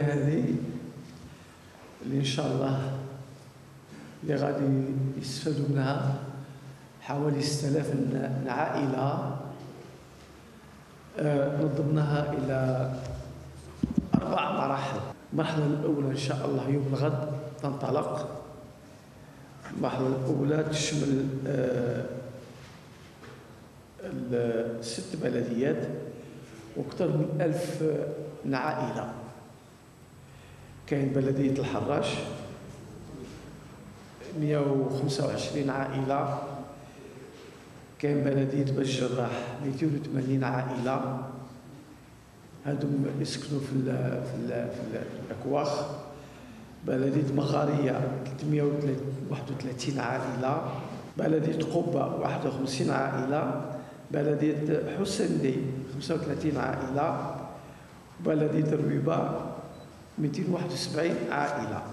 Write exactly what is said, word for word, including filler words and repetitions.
هذه اللي ان شاء الله اللي غادي يستفادوا منها حوالي ستة آلاف عائله. نظمناها الى اربع مراحل. المرحله الاولى ان شاء الله يوم الغد تنطلق. المرحله الاولى تشمل ست بلديات واكثر من ألف عائله. كاين بلديه الحراش مئة وخمسة وعشرين عائله، كاين بلديه بالجراح مئتين وثمانين عائله، هادو يسكنوا في ال في ال في الاكواخ. بلديه مغاريه ثلاثمئة وواحد وثلاثين عائله، بلديه قبه واحد وخمسين عائله، بلديه حسندي خمسة وثلاثين عائله، بلديه الرويبه مئتين وواحد وسبعين عائله.